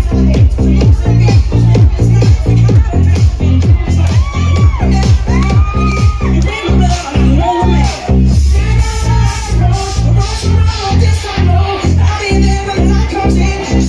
I'll be there when the light comes in.